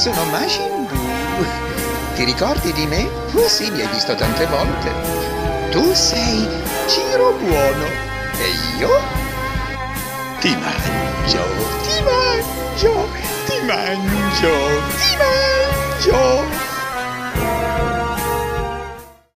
sono Majin Buu. Ti ricordi di me? Oh sì, mi hai visto tante volte. Tu sei Ciro Buono e io ti mangio, ti mangio, ti mangio, ti mangio.